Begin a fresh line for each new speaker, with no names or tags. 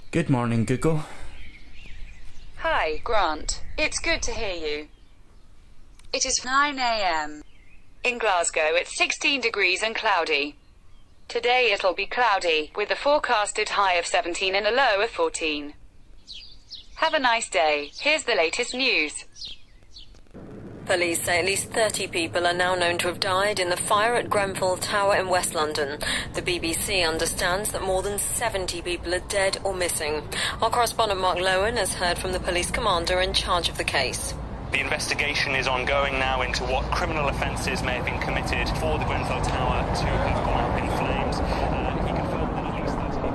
Good morning, Google.
Hi, Grant. It's good to hear you. It is 9 a.m. In Glasgow, it's 16 degrees and cloudy. Today it'll be cloudy, with a forecasted high of 17 and a low of 14. Have a nice day. Here's the latest news.
Police say at least 30 people are now known to have died in the fire at Grenfell Tower in West London. The BBC understands that more than 70 people are dead or missing. Our correspondent Mark Lowen has heard from the police commander in charge of the case.
The investigation is ongoing now into what criminal offences may have been committed for the Grenfell Tower to have gone up in flames. He confirmed that at least 30 people...